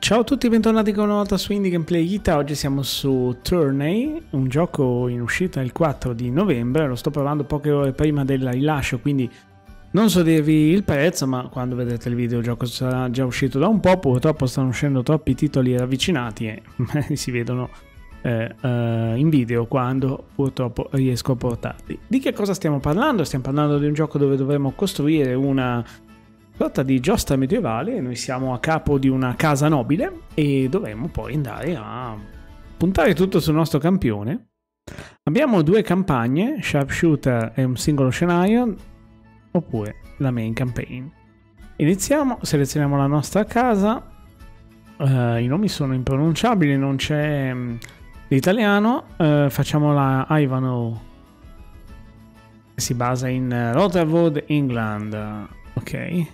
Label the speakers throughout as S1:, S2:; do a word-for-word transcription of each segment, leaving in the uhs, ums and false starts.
S1: Ciao a tutti, bentornati con una volta su Indie Gameplay Ita. Oggi siamo su Tourney, un gioco in uscita il quattro di novembre. Lo sto provando poche ore prima del rilascio, quindi non so dirvi il prezzo, ma quando vedrete il video il gioco sarà già uscito da un po'. Purtroppo stanno uscendo troppi titoli ravvicinati e si vedono eh, eh, in video quando purtroppo riesco a portarli. Di che cosa stiamo parlando? Stiamo parlando di un gioco dove dovremo costruire una sorta di giostra medievale. Noi siamo a capo di una casa nobile e dovremo poi andare a puntare tutto sul nostro campione. Abbiamo due campagne, Sharpshooter e un singolo scenario, oppure la main campaign. Iniziamo, selezioniamo la nostra casa. Uh, I nomi sono impronunciabili, non c'è um, l'italiano. Uh, facciamo la Ivanhoe, che si basa in uh, Rotherwood, England. Ok.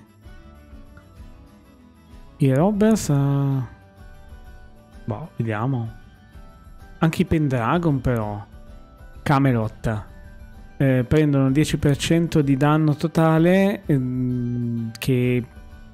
S1: I Robbers, uh... boh, vediamo. Anche i Pendragon però. Camelot. Eh, prendono il dieci per cento di danno totale ehm, che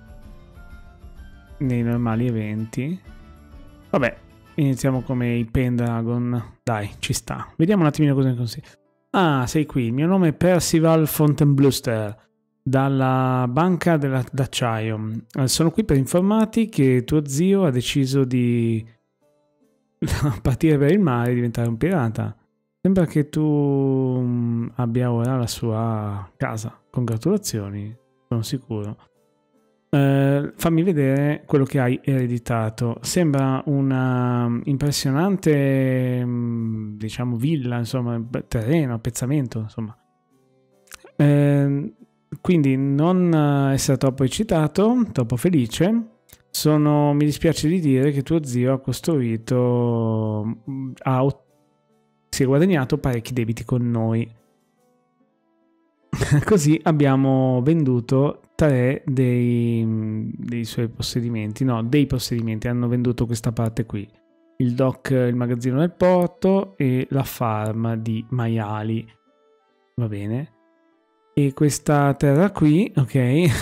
S1: nei normali eventi. Vabbè, iniziamo come i Pendragon. Dai, ci sta. Vediamo un attimino cosa ne consigli. Ah, sei qui. Il mio nome è Percival Fontainebleau dalla banca d'acciaio. Sono qui per informarti che tuo zio ha deciso di partire per il mare e diventare un pirata. Sembra che tu abbia ora la sua casa. Congratulazioni, sono sicuro. Uh, fammi vedere quello che hai ereditato. Sembra una impressionante, diciamo, villa, insomma, terreno, appezzamento, insomma. Uh, Quindi non essere troppo eccitato, troppo felice. Sono, mi dispiace di dire che tuo zio ha costruito, ha, si è guadagnato parecchi debiti con noi. Così abbiamo venduto tre dei, dei suoi possedimenti, no, dei possedimenti, hanno venduto questa parte qui. Il dock, il magazzino del porto e la farm di maiali. Va bene. E questa terra qui, ok,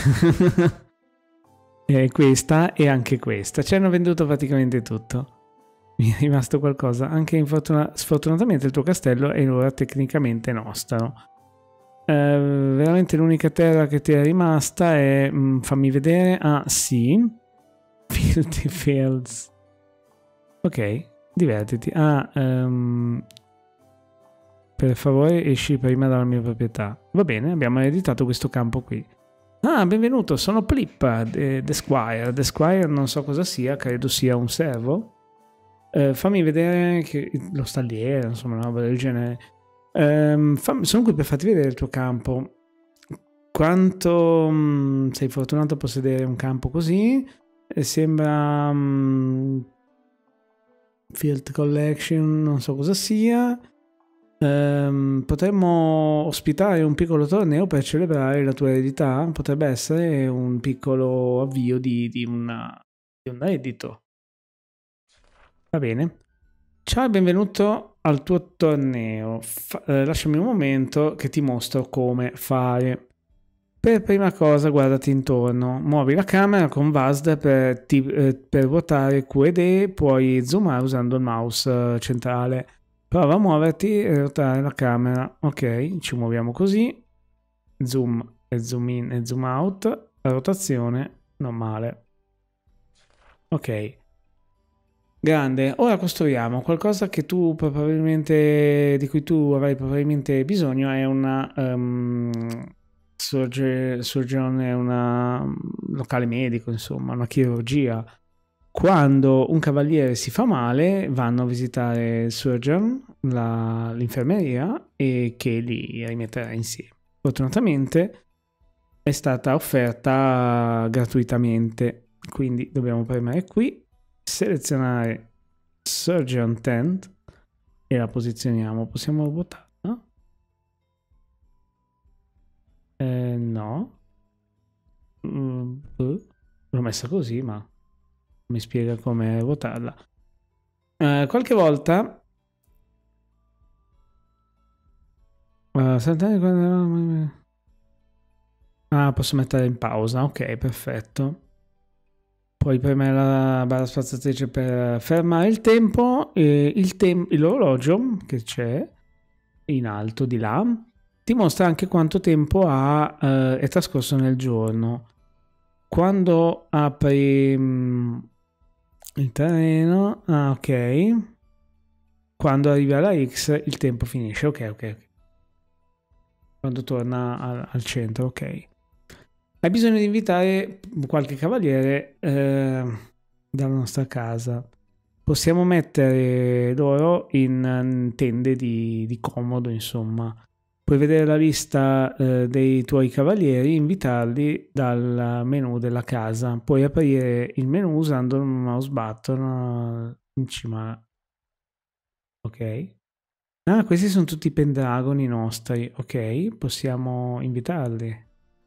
S1: e questa e anche questa. Ci hanno venduto praticamente tutto. Mi è rimasto qualcosa. Anche infortuna- sfortunatamente il tuo castello è ora tecnicamente nostro. Eh, veramente l'unica terra che ti è rimasta è... Mh, fammi vedere. Ah, sì. Filthy Fields. Ok, divertiti. Ah, um, per favore esci prima dalla mia proprietà. Va bene, abbiamo ereditato questo campo qui. Ah, benvenuto, sono Plip, The, the Squire. The Squire non so cosa sia, credo sia un servo. Eh, fammi vedere che, lo stalliere, insomma, una roba del genere. Eh, fammi, sono qui per farti vedere il tuo campo. Quanto mh, sei fortunato a possedere un campo così. Eh, sembra... Mh, Field Collection, non so cosa sia. Um, potremmo ospitare un piccolo torneo per celebrare la tua eredità. Potrebbe essere un piccolo avvio di, di, una, di un reddito. Va bene. Ciao e benvenuto al tuo torneo. Fa, eh, lasciami un momento che ti mostro come fare. Per prima cosa guardati intorno, muovi la camera con V A S D per, ti, eh, per ruotare Q ed E, puoi zoomare usando il mouse eh, centrale. Prova a muoverti e ruotare la camera. Ok, ci muoviamo così. Zoom e zoom in e zoom out. La rotazione normale. Ok. Grande. Ora costruiamo qualcosa che tu probabilmente, di cui tu avrai probabilmente bisogno. È una um, surge, surgeon, è una um, locale medico, insomma, una chirurgia. Quando un cavaliere si fa male, vanno a visitare il surgeon, la, l'infermeria, e che li rimetterà insieme. Fortunatamente è stata offerta gratuitamente, quindi dobbiamo premere qui, selezionare Surgeon Tent e la posizioniamo. Possiamo ruotarla? Eh, no. Mm, l'ho messa così, ma... mi spiega come votarla. Uh, qualche volta uh, ah, posso mettere in pausa. Ok, perfetto. Puoi premere la barra spaziatrice per fermare il tempo e il tem- l'orologio che c'è in alto di là ti mostra anche quanto tempo ha, eh, è trascorso nel giorno. Quando apri mh, il terreno, ah ok, quando arrivi alla X il tempo finisce, ok ok, okay. Quando torna al, al centro, ok. Hai bisogno di invitare qualche cavaliere eh, dalla nostra casa. Possiamo mettere loro in tende di, di comodo, insomma. Puoi vedere la lista eh, dei tuoi cavalieri, invitarli dal menu della casa. Puoi aprire il menu usando il mouse button in cima. Ok. Ah, questi sono tutti i Pendragon nostri. Ok, possiamo invitarli.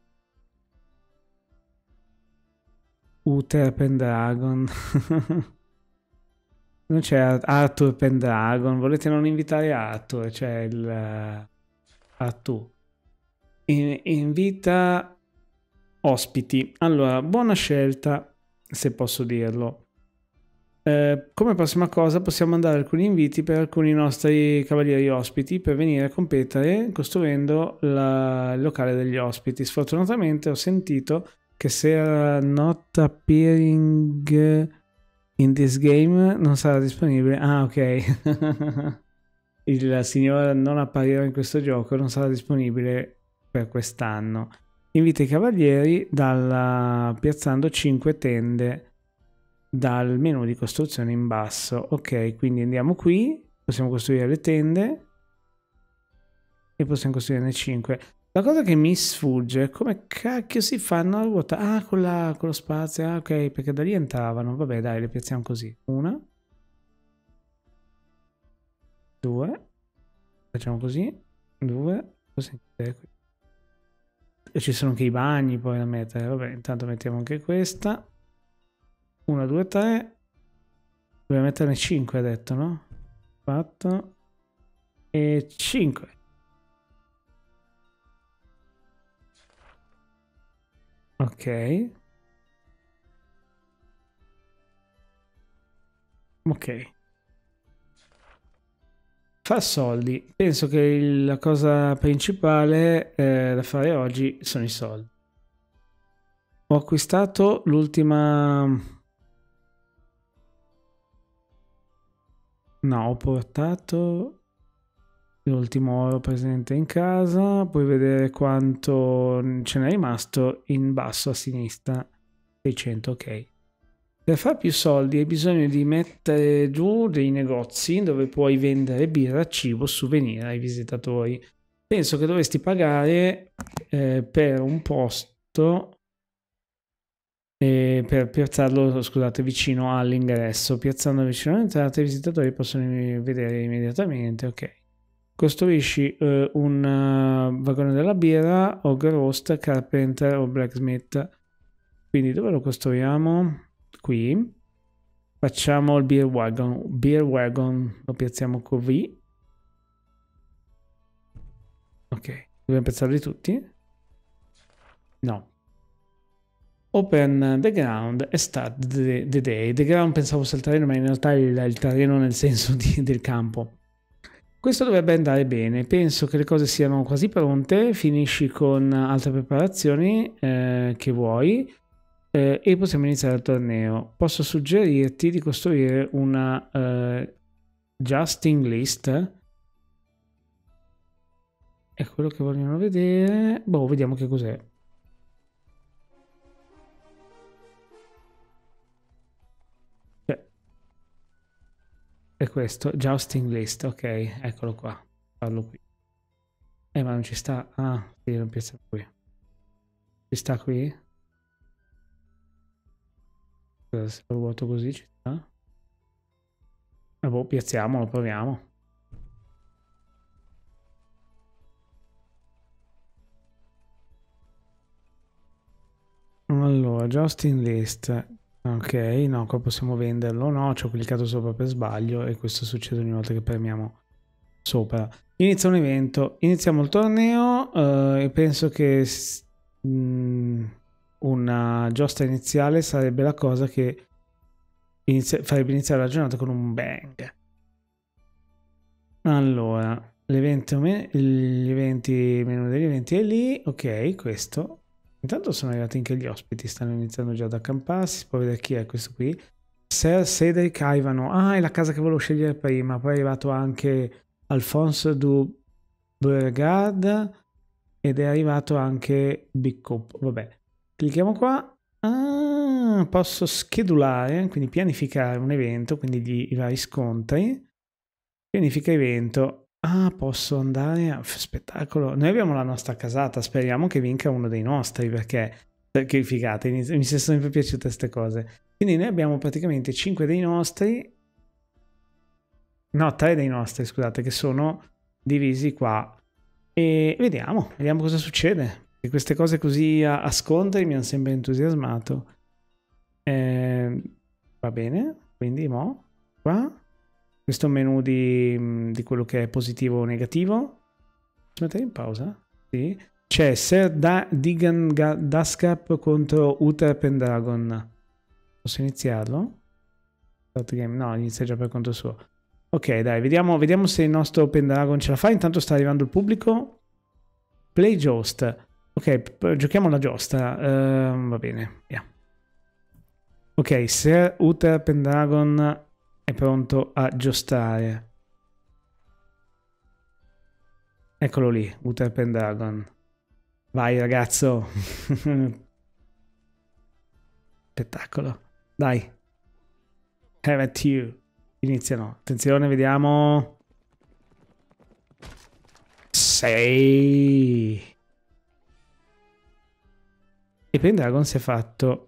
S1: Uther Pendragon. Non c'è Arthur Pendragon. Volete non invitare Arthur? C'è il uh, Arthur. In, invita ospiti. Allora, buona scelta, se posso dirlo. Eh, come prossima cosa possiamo mandare alcuni inviti per alcuni nostri cavalieri ospiti per venire a competere costruendo la, il locale degli ospiti. Sfortunatamente ho sentito che se era not appearing in this game non sarà disponibile. Ah, ok. Il signor non apparire in questo gioco non sarà disponibile per quest'anno. Invita i cavalieri dalla, piazzando cinque tende dal menu di costruzione in basso. Ok, quindi andiamo qui, possiamo costruire le tende e possiamo costruirne cinque. La cosa che mi sfugge è come cacchio si fanno a ruotare. Ah, con, la, con lo spazio, ah, ok, perché da lì entravano. Vabbè, dai, le piazziamo così. Una, due, facciamo così, due, così. E ci sono anche i bagni poi da mettere. Vabbè, intanto mettiamo anche questa. uno, due, tre. Dobbiamo metterne cinque, ha detto, no? quattro e cinque. Ok. Ok. Far soldi. Penso che la cosa principale eh, da fare oggi sono i soldi. Ho acquistato l'ultima... No, ho portato l'ultimo oro presente in casa. Puoi vedere quanto ce n'è rimasto in basso a sinistra. seicento, ok. Per fare più soldi hai bisogno di mettere giù dei negozi dove puoi vendere birra, cibo, souvenir ai visitatori. Penso che dovresti pagare eh, per un posto eh, per piazzarlo, scusate, vicino all'ingresso. Piazzando vicino all'entrata i visitatori possono vedere immediatamente. Ok. Costruisci eh, un uh, vagone della birra, o roast, carpenter o blacksmith. Quindi dove lo costruiamo? Qui. Facciamo il beer wagon. Beer wagon lo piazziamo così. Ok. Dobbiamo piazzarli tutti? No. Open the ground e start the, the day. The ground pensavo sia il terreno, ma in realtà è il, il terreno nel senso di, del campo. Questo dovrebbe andare bene. Penso che le cose siano quasi pronte. Finisci con altre preparazioni eh, che vuoi. Eh, e possiamo iniziare il torneo. Posso suggerirti di costruire una uh, Justing List. È quello che vogliono vedere. Boh, vediamo che cos'è. Cioè, è questo, Justing List. Ok, eccolo qua. Parlo qui. Eh, ma non ci sta. Ah, sì, non piazza qui. Ci sta qui? Se lo vuoto così ci sta. Ah, boh, piazziamolo, proviamo. Allora, Justin List. Ok, no, qua possiamo venderlo. No, ci ho cliccato sopra per sbaglio e questo succede ogni volta che premiamo sopra. Inizia un evento, iniziamo il torneo uh, e penso che... Mh, una giostra iniziale sarebbe la cosa che inizia, farebbe iniziare la giornata con un bang. Allora, l'evento, gli eventi, menu degli eventi è lì, ok, questo. Intanto sono arrivati anche gli ospiti, stanno iniziando già ad accamparsi, si può vedere chi è questo qui. Sir Cedric Ivano, ah, è la casa che volevo scegliere prima, poi è arrivato anche Alfonso du Beauregard ed è arrivato anche Big Coop, vabbè. Clicchiamo qua, ah, posso schedulare, quindi pianificare un evento, quindi gli, i vari scontri. Pianifica evento. Ah, posso andare a spettacolo. Noi abbiamo la nostra casata. Speriamo che vinca uno dei nostri perché, che figate, mi sono sempre piaciute queste cose. Quindi noi abbiamo praticamente cinque dei nostri. No, tre dei nostri, scusate, che sono divisi qua. E vediamo, vediamo cosa succede. E queste cose così a, a scontri mi hanno sempre entusiasmato. Eh, va bene, quindi mo qua. Questo è un menu di, di quello che è positivo o negativo. Posso mettere in pausa? Sì. C'è Sir da Digan Daskap contro Uther Pendragon. Posso iniziarlo? No, inizia già per conto suo. Ok, dai, vediamo, vediamo se il nostro Pendragon ce la fa. Intanto sta arrivando il pubblico. Play Joust. Ok, giochiamo la giostra. Uh, va bene, via. Ok, Sir Uther Pendragon è pronto a giostare. Eccolo lì, Uther Pendragon. Vai ragazzo. Spettacolo. Dai. Have at you. Iniziano. Attenzione, vediamo. Sei. E Pendragon si è fatto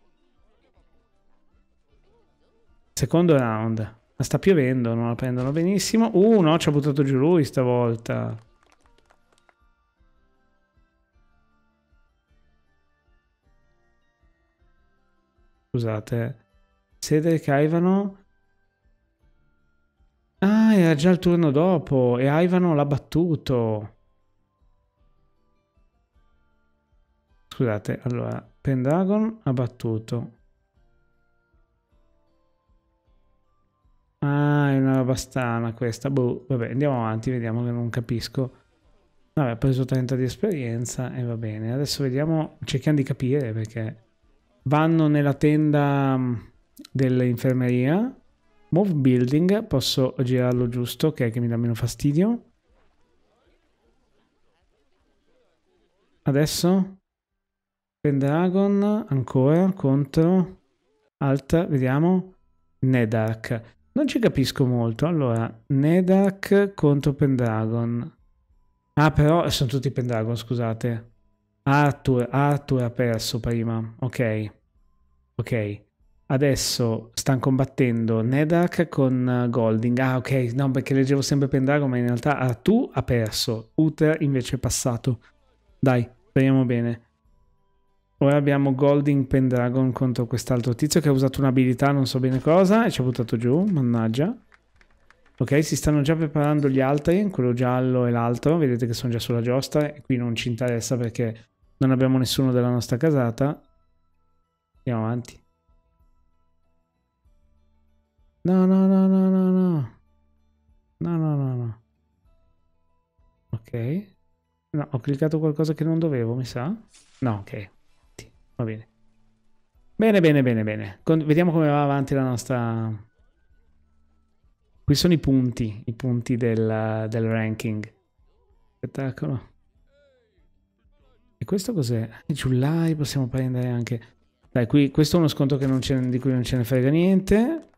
S1: secondo round. Ma sta piovendo, non la prendono benissimo. Uh, no, ci ha buttato giù lui stavolta. Scusate. Cedric Ivano. Ah, era già il turno dopo. E Ivano l'ha battuto. Scusate, allora. Pendragon ha battuto. Ah, è una roba strana questa. Boh, vabbè, andiamo avanti, vediamo che non capisco. Vabbè, ho preso trenta di esperienza e va bene. Adesso vediamo, cerchiamo di capire perché vanno nella tenda dell'infermeria. Move building, posso girarlo giusto, ok, che mi dà meno fastidio. Adesso Pendragon ancora contro Alt, vediamo Nedark. Non ci capisco molto. Allora, Nedark contro Pendragon. Ah, però sono tutti Pendragon, scusate. Arthur, Arthur ha perso prima. Ok. Ok. Adesso stanno combattendo Nedark con Golding. Ah, ok. No, perché leggevo sempre Pendragon, ma in realtà Arthur ha perso. Uther invece è passato. Dai, speriamo bene. Ora abbiamo Golding Pendragon contro quest'altro tizio che ha usato un'abilità, non so bene cosa, e ci ha buttato giù, mannaggia. Ok, si stanno già preparando gli altri, quello giallo e l'altro, vedete che sono già sulla giostra, e qui non ci interessa perché non abbiamo nessuno della nostra casata. Andiamo avanti. No, no, no, no, no, no. No, no, no, no. Ok. No, ho cliccato qualcosa che non dovevo, mi sa. No, ok. Va bene. Bene, bene, bene, bene. Con vediamo come va avanti la nostra... Qui sono i punti, i punti del, del ranking. Spettacolo. E questo cos'è? Giullai, possiamo prendere anche... Dai, qui questo è uno sconto che non di cui non ce ne frega niente.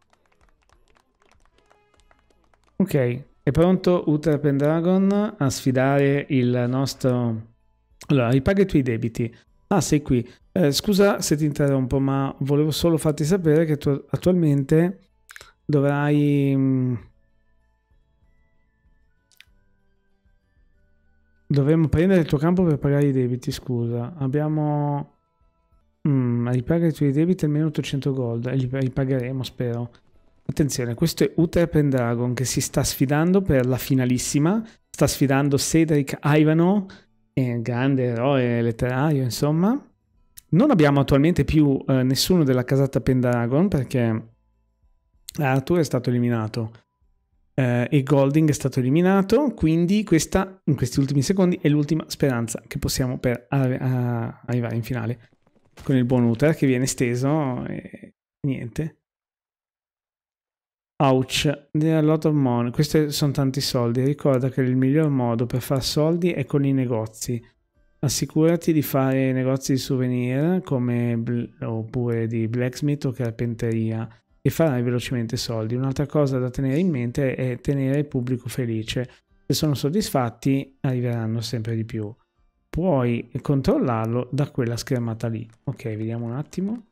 S1: Ok, è pronto Uther Pendragon a sfidare il nostro... Allora, ripaga i tuoi debiti. Ah, sei qui. Eh, scusa se ti interrompo, ma volevo solo farti sapere che tu attualmente dovrai... Mh, dovremmo prendere il tuo campo per pagare i debiti, scusa. Abbiamo... Mm, ripaga i tuoi debiti almeno ottocento gold. E li ripagheremo, spero. Attenzione, questo è Uther Pendragon che si sta sfidando per la finalissima. Sta sfidando Cedric Ivano, è un grande eroe letterario, insomma. Non abbiamo attualmente più eh, nessuno della casata Pendragon perché Arthur è stato eliminato eh, e Golding è stato eliminato, quindi questa in questi ultimi secondi è l'ultima speranza che possiamo per arri- a- arrivare in finale con il buon Uther che viene steso e niente. Ouch, there are a lot of money. Questi sono tanti soldi. Ricorda che il miglior modo per far soldi è con i negozi. Assicurati di fare negozi di souvenir come oppure di blacksmith o carpenteria e farai velocemente soldi. Un'altra cosa da tenere in mente è tenere il pubblico felice. Se sono soddisfatti arriveranno sempre di più. Puoi controllarlo da quella schermata lì. Ok, vediamo un attimo.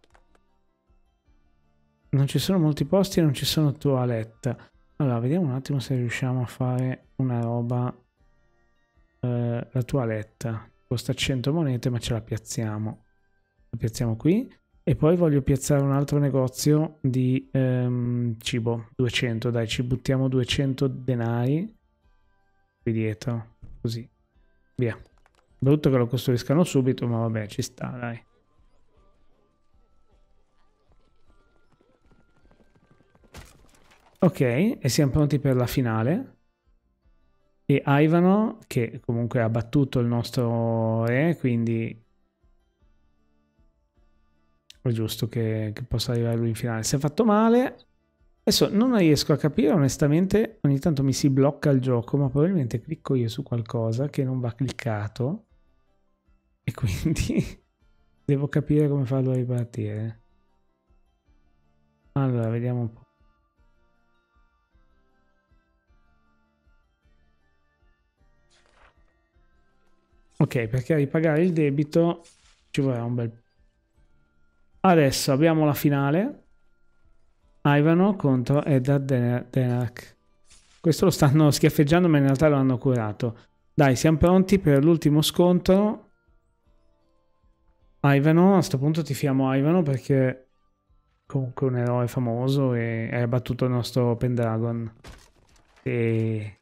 S1: Non ci sono molti posti e non ci sono toilette. Allora, vediamo un attimo se riusciamo a fare una roba. Eh, la toilette costa cento monete, ma ce la piazziamo. La piazziamo qui. E poi voglio piazzare un altro negozio di ehm, cibo. duecento, dai, ci buttiamo duecento denari qui dietro. Così. Via. Brutto che lo costruiscano subito, ma vabbè, ci sta, dai. Ok, e siamo pronti per la finale. E Ivano, che comunque ha battuto il nostro re, quindi è giusto che, che possa arrivare lui in finale. Si è fatto male. Adesso non riesco a capire, onestamente, ogni tanto mi si blocca il gioco, ma probabilmente clicco io su qualcosa che non va cliccato. E quindi devo capire come farlo ripartire. Allora, vediamo un po'. Ok, perché ripagare il debito ci vorrà un bel... Adesso abbiamo la finale. Ivano contro Eddard Denak. Questo lo stanno schiaffeggiando, ma in realtà lo hanno curato. Dai, siamo pronti per l'ultimo scontro. Ivano, a questo punto tifiamo Ivano perché comunque è un eroe famoso e ha battuto il nostro Pendragon. E...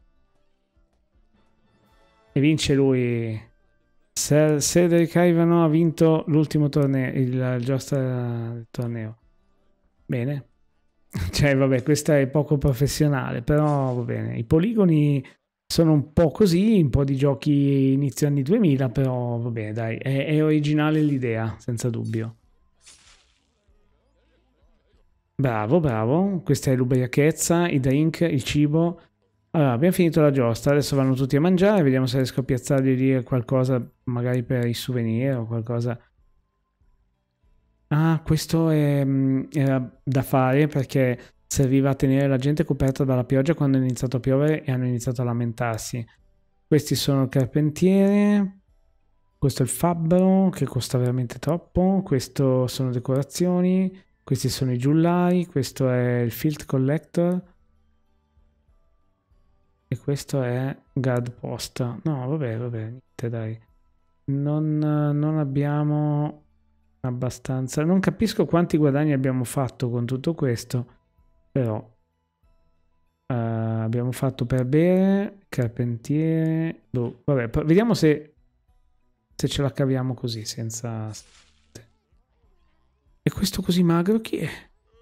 S1: e vince lui. Ser Cedric Ivano ha vinto l'ultimo torneo, il giostra del torneo. Bene. Cioè, vabbè, questa è poco professionale, però va bene. I poligoni sono un po' così, un po' di giochi inizio anni duemila, però va bene, dai, è, è originale l'idea, senza dubbio. Bravo, bravo. Questa è l'ubriachezza, i drink, il cibo. Allora, abbiamo finito la giostra, adesso vanno tutti a mangiare, vediamo se riesco a piazzargli lì qualcosa, magari per i souvenir o qualcosa. Ah, questo è, era da fare perché serviva a tenere la gente coperta dalla pioggia quando è iniziato a piovere e hanno iniziato a lamentarsi. Questi sono il carpentiere, questo è il fabbro che costa veramente troppo, questo sono decorazioni, questi sono i giullai, questo è il field collector e questo è guard post. No, vabbè, vabbè, niente, dai. Non, non abbiamo abbastanza. Non capisco quanti guadagni abbiamo fatto con tutto questo, però uh, abbiamo fatto per bere, carpentiere. Boh, vabbè, vediamo se, se ce la caviamo così senza. E questo così magro chi è?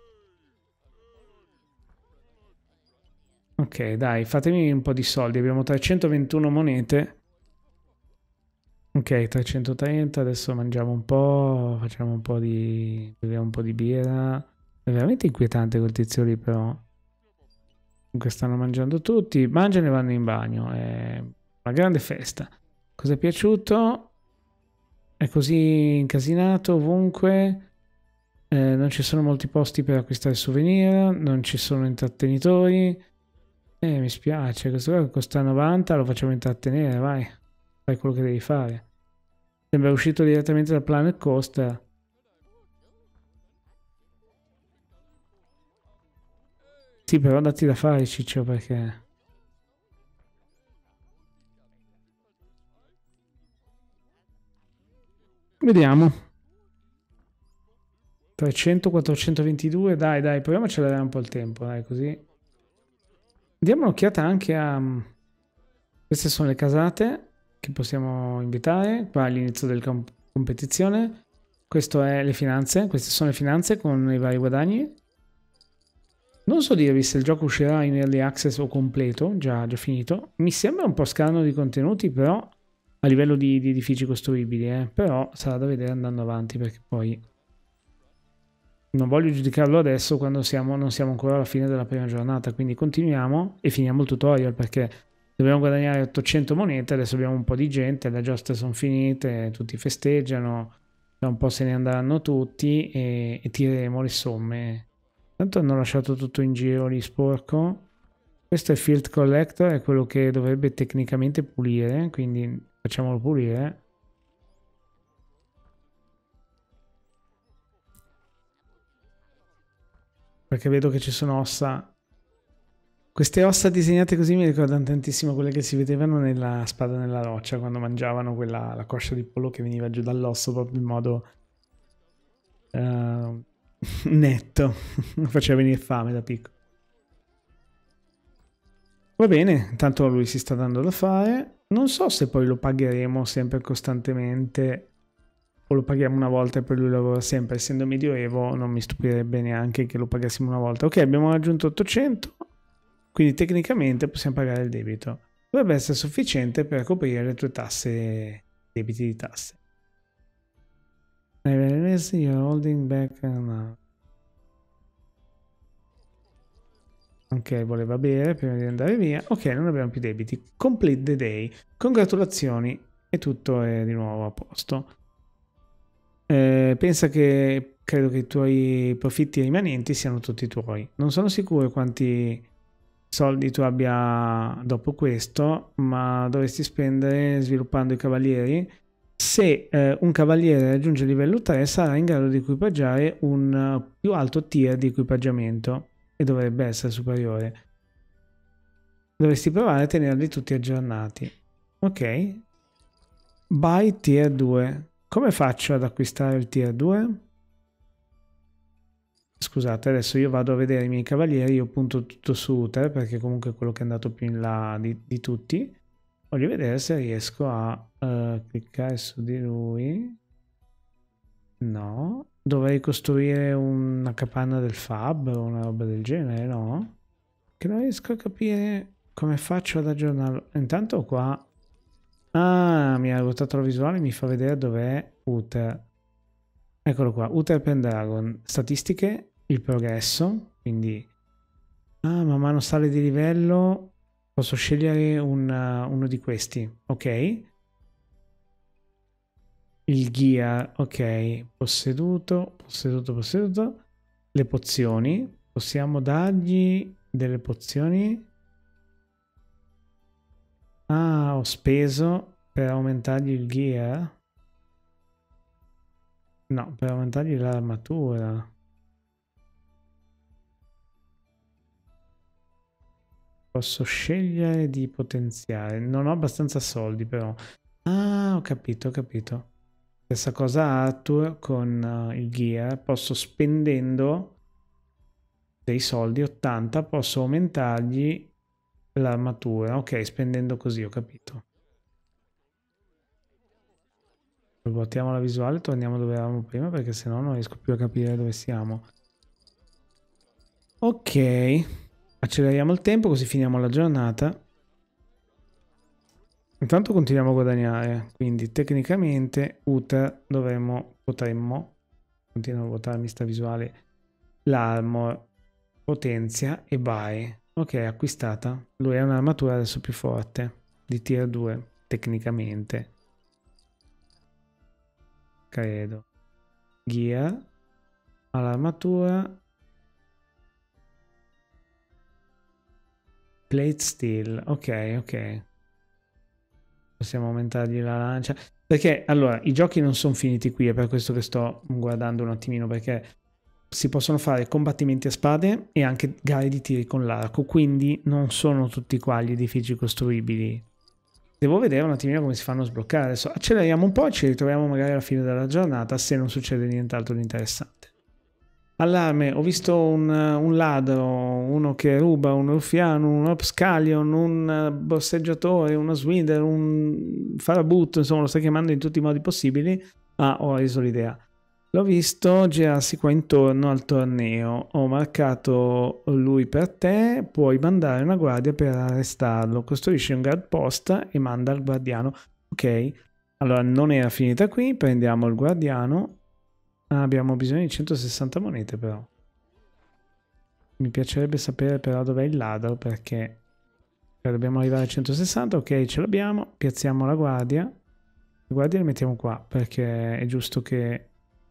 S1: Ok, dai, fatemi un po' di soldi. Abbiamo trecentoventuno monete. Ok, trecentotrenta, adesso mangiamo un po', facciamo un po' di... beviamo un po' di birra. È veramente inquietante quel tizio lì, però. Comunque stanno mangiando tutti, mangiano e vanno in bagno. È una grande festa. Cosa è piaciuto? È così incasinato ovunque. Eh, non ci sono molti posti per acquistare souvenir, non ci sono intrattenitori. Eh, mi spiace, questo qua costa novanta, lo facciamo intrattenere, vai. Fai quello che devi fare. Sembra uscito direttamente dal Planet Coaster. Sì, però datti da fare, Ciccio, perché... Vediamo. trecento, quattrocentoventidue, dai, dai, proviamo a accelerare un po' il tempo, dai, così. Diamo un'occhiata anche a... Queste sono le casate che possiamo invitare. Qua all'inizio del, competizione. Questo è le finanze, queste sono le finanze con i vari guadagni. Non so dirvi se il gioco uscirà in early access o completo, già, già finito. Mi sembra un po' scarno di contenuti, però a livello di, di edifici costruibili, eh. Però sarà da vedere andando avanti, perché poi non voglio giudicarlo adesso quando siamo, non siamo ancora alla fine della prima giornata, quindi continuiamo e finiamo il tutorial, perché dobbiamo guadagnare ottocento monete, adesso abbiamo un po' di gente, le giostre sono finite, tutti festeggiano, da un po' se ne andranno tutti e, e tireremo le somme. Tanto hanno lasciato tutto in giro lì sporco. Questo è Field Collector, è quello che dovrebbe tecnicamente pulire, quindi facciamolo pulire. Perché vedo che ci sono ossa. Queste ossa disegnate così mi ricordano tantissimo quelle che si vedevano nella Spada nella roccia, quando mangiavano quella, la coscia di pollo che veniva giù dall'osso proprio in modo uh, netto. Faceva venire fame da piccolo. Va bene, intanto lui si sta dando da fare. Non so se poi lo pagheremo sempre costantemente o lo paghiamo una volta e poi lui lavora sempre. Essendo medioevo non mi stupirebbe neanche che lo pagassimo una volta. Ok, abbiamo raggiunto ottocento, quindi tecnicamente possiamo pagare il debito. Dovrebbe essere sufficiente per coprire le tue tasse, debiti di tasse. You're holding back now. Ok, voleva bere prima di andare via. Ok, non abbiamo più debiti. Complete the day. Congratulazioni e tutto è di nuovo a posto. Eh, pensa che credo che i tuoi profitti rimanenti siano tutti tuoi. Non sono sicuro quanti soldi tu abbia dopo questo, ma dovresti spendere sviluppando i cavalieri. Se eh, un cavaliere raggiunge il livello tre sarà in grado di equipaggiare un uh, più alto tier di equipaggiamento e dovrebbe essere superiore. Dovresti provare a tenerli tutti aggiornati. Ok. Buy tier due. Come faccio ad acquistare il tier due? Scusate, adesso io vado a vedere i miei cavalieri, io punto tutto su Uther perché comunque è quello che è andato più in là di, di tutti. Voglio vedere se riesco a uh, cliccare su di lui. No. Dovrei costruire una capanna del Fab o una roba del genere, no? Che non riesco a capire come faccio ad aggiornarlo. Intanto qua... Ah, mi ha ruotato la visuale, mi fa vedere dov'è Uther. Eccolo qua, Uther Pendragon. Statistiche, il progresso, quindi... Ah, man mano sale di livello, posso scegliere un, uh, uno di questi, ok? Il gear, ok, posseduto, posseduto, posseduto. Le pozioni, possiamo dargli delle pozioni. Ah, ho speso per aumentargli il gear. No, per aumentargli l'armatura. Posso scegliere di potenziare. Non ho abbastanza soldi però. Ah, ho capito, ho capito. Stessa cosa Arthur con uh, il gear. Posso spendendo dei soldi, ottanta, posso aumentargli l'armatura. Ok, spendendo così, ho capito. Svuotiamo la visuale, torniamo dove eravamo prima perché sennò non riesco più a capire dove siamo. Ok, acceleriamo il tempo così finiamo la giornata. Intanto continuiamo a guadagnare, quindi tecnicamente Uther dovremmo, potremmo, continuo a votarmi sta visuale, l'armor, potenzia e buy. Ok, acquistata. Lui ha un'armatura adesso più forte, di tier due, tecnicamente. Credo. Gear, ha l'armatura. Plate steel, ok, ok. Possiamo aumentargli la lancia. Perché, allora, i giochi non sono finiti qui, è per questo che sto guardando un attimino, perché si possono fare combattimenti a spade e anche gare di tiri con l'arco, quindi non sono tutti qua gli edifici costruibili. Devo vedere un attimino come si fanno a sbloccare. Adesso acceleriamo un po' e ci ritroviamo magari alla fine della giornata se non succede nient'altro di interessante. Allarme, ho visto un, un ladro, uno che ruba, un ruffiano, un upscallion, un borseggiatore, uno swindler, un farabutto, insomma lo stai chiamando in tutti i modi possibili. Ah, ho reso l'idea. L'ho visto girarsi qua intorno al torneo. Ho marcato lui per te. Puoi mandare una guardia per arrestarlo. Costruisci un guard post e manda il guardiano. Ok, allora non era finita qui. Prendiamo il guardiano. Ah, abbiamo bisogno di centosessanta monete però. Mi piacerebbe sapere però dov'è il ladro perché dobbiamo arrivare a centosessanta. Ok, ce l'abbiamo. Piazziamo la guardia. La guardia li mettiamo qua perché è giusto che...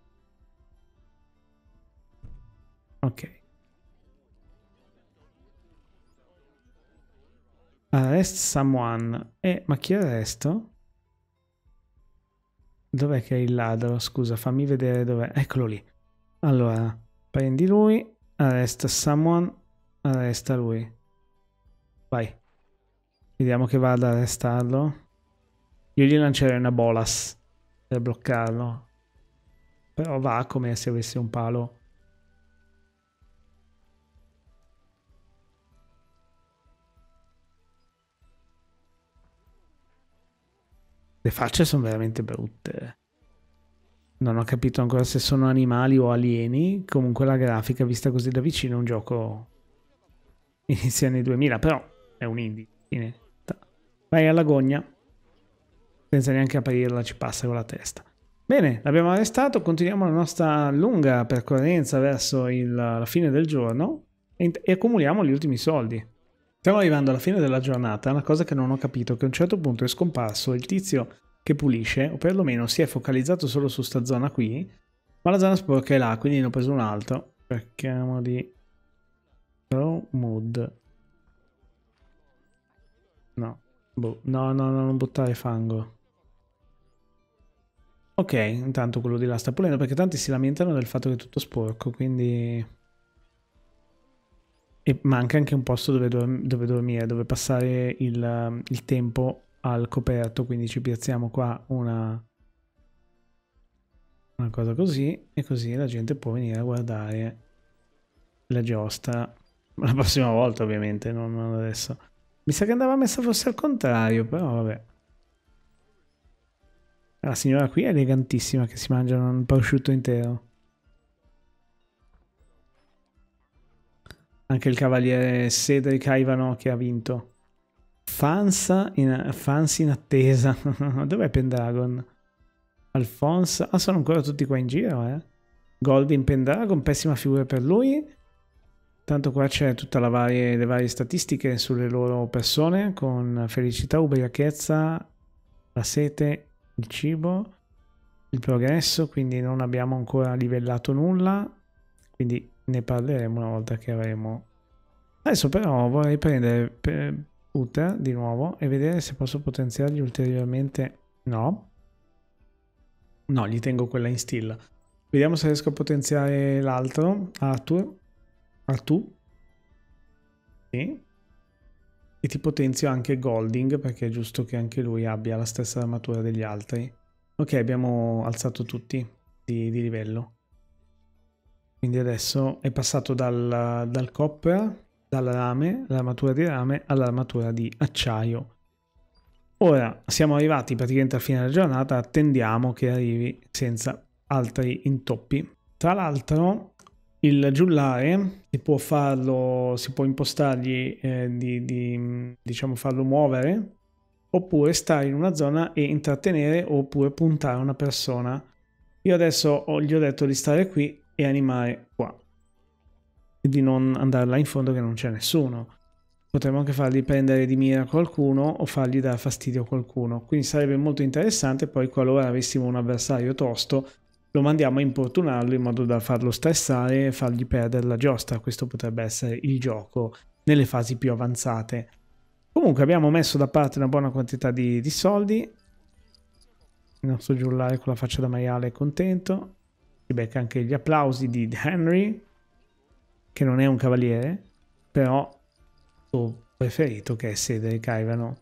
S1: Ok. Arrest someone. Eh, ma chi arresto? Dov'è che è il ladro? Scusa, fammi vedere dov'è. Eccolo lì. Allora, prendi lui, arresta someone, arresta lui. Vai. Vediamo che va ad arrestarlo. Io gli lancerei una bolas per bloccarlo. Però va come se avesse un palo. Le facce sono veramente brutte. Non ho capito ancora se sono animali o alieni. Comunque la grafica vista così da vicino è un gioco inizia anni duemila, però è un indie. Vai alla gogna. Senza neanche aprirla ci passa con la testa. Bene, l'abbiamo arrestato. Continuiamo la nostra lunga percorrenza verso il, la fine del giorno e, e accumuliamo gli ultimi soldi. Stiamo arrivando alla fine della giornata. Una cosa che non ho capito è che a un certo punto è scomparso il tizio che pulisce, o perlomeno si è focalizzato solo su sta zona qui, ma la zona sporca è là, quindi ne ho preso un altro. Cerchiamo di... Throw mood. No. Boh. No, no, no, non buttare fango. Ok, intanto quello di là sta pulendo perché tanti si lamentano del fatto che è tutto sporco, quindi... E manca anche un posto dove, dorm dove dormire, dove passare il, il tempo al coperto, quindi ci piazziamo qua una, una cosa così e così la gente può venire a guardare la giostra la prossima volta ovviamente, non adesso. Mi sa che andava messa forse al contrario, però vabbè. La signora qui è elegantissima che si mangia un prosciutto intero. Anche il cavaliere Cedric Ivano che ha vinto. Fans in, fans in attesa. Dov'è Pendragon? Alphonse. Ah, sono ancora tutti qua in giro, eh. Goldin Pendragon, pessima figura per lui. Tanto qua c'è tutta la varie, le varie statistiche sulle loro persone, con felicità, ubriachezza, la sete, il cibo, il progresso, quindi non abbiamo ancora livellato nulla, quindi ne parleremo una volta che avremo. Adesso però vorrei prendere Uther di nuovo e vedere se posso potenziargli ulteriormente. No. No, gli tengo quella in still. Vediamo se riesco a potenziare l'altro, Arthur. Arthur. Sì. E ti potenzio anche Golding perché è giusto che anche lui abbia la stessa armatura degli altri. Ok, abbiamo alzato tutti di, di livello. Quindi adesso è passato dal, dal copper, dal rame, l'armatura di rame, all'armatura di acciaio. Ora siamo arrivati praticamente alla fine della giornata, attendiamo che arrivi senza altri intoppi. Tra l'altro il giullare si può farlo, si può impostargli eh, di, di diciamo farlo muovere, oppure stare in una zona e intrattenere, oppure puntare una persona. Io adesso ho, gli ho detto di stare qui e animare qua e di non andare là in fondo che non c'è nessuno. Potremmo anche fargli prendere di mira qualcuno o fargli dare fastidio a qualcuno, quindi sarebbe molto interessante. Poi qualora avessimo un avversario tosto lo mandiamo a importunarlo in modo da farlo stressare e fargli perdere la giostra. Questo potrebbe essere il gioco nelle fasi più avanzate. Comunque abbiamo messo da parte una buona quantità di, di soldi. Il nostro giullare con la faccia da maiale è contento. Si becca anche gli applausi di Henry, che non è un cavaliere, però il preferito che è Cedric Ivano.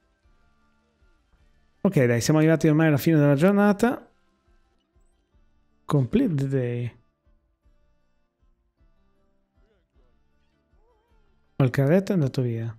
S1: Ok, dai, siamo arrivati ormai alla fine della giornata. Complete the day. Il carretto è andato via.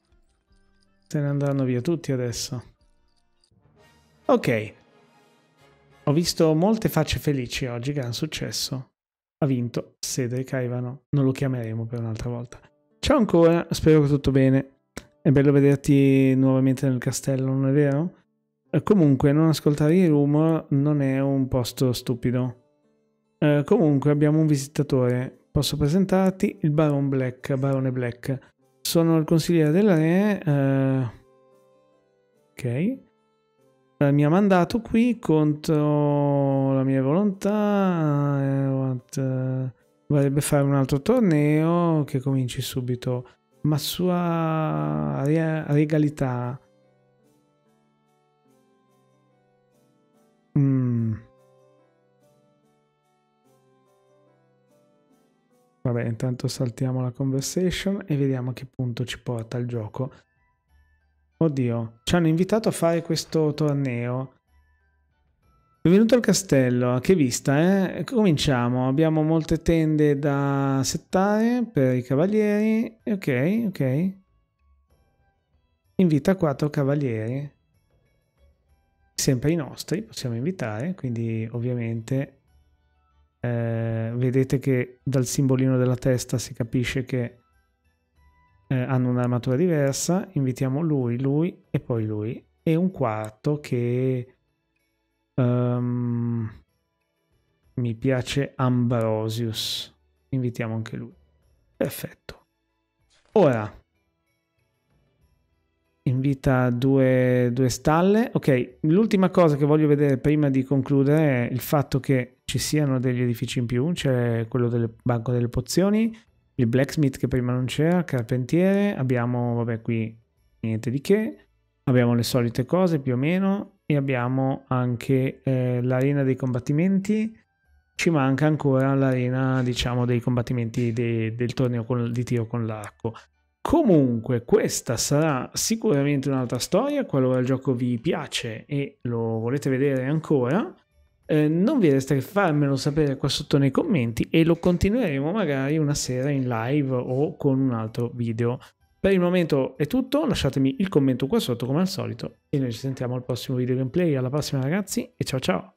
S1: Se ne andranno via tutti adesso. Ok. Ho visto molte facce felici oggi, gran successo. Ha vinto Cedric Ivano, non lo chiameremo per un'altra volta. Ciao ancora, spero che tutto bene. È bello vederti nuovamente nel castello, non è vero? Eh, comunque, non ascoltare i rumor non è un posto stupido. Eh, comunque, abbiamo un visitatore. Posso presentarti il Baron Black, Barone Black. Sono il consigliere del re. Eh, ok. Eh, mi ha mandato qui contro la mia volontà. Eh, what, eh, vorrebbe fare un altro torneo che cominci subito. Ma sua re- regalità. Mm. Vabbè, intanto saltiamo la conversation e vediamo a che punto ci porta il gioco. Oddio, ci hanno invitato a fare questo torneo. Benvenuto al castello, che vista, eh? Cominciamo, abbiamo molte tende da settare per i cavalieri. Ok, ok. Invita quattro cavalieri. Sempre i nostri, possiamo invitare, quindi ovviamente eh, vedete che dal simbolino della testa si capisce che eh, hanno un'armatura diversa. Invitiamo lui, lui e poi lui. E un quarto che um, mi piace, Ambrosius. Invitiamo anche lui. Perfetto. Ora invita due, due stalle. Ok, l'ultima cosa che voglio vedere prima di concludere è il fatto che ci siano degli edifici in più. C'è quello del banco delle pozioni, il blacksmith che prima non c'era, carpentiere. Abbiamo, vabbè, qui niente di che. Abbiamo le solite cose più o meno e abbiamo anche eh, l'arena dei combattimenti. Ci manca ancora l'arena, diciamo, dei combattimenti de, del torneo con, di tiro con l'arco. Comunque questa sarà sicuramente un'altra storia qualora il gioco vi piace e lo volete vedere ancora. Eh, non vi resta che farmelo sapere qua sotto nei commenti e lo continueremo magari una sera in live o con un altro video. Per il momento è tutto, lasciatemi il commento qua sotto come al solito e noi ci sentiamo al prossimo video gameplay. Alla prossima ragazzi e ciao ciao!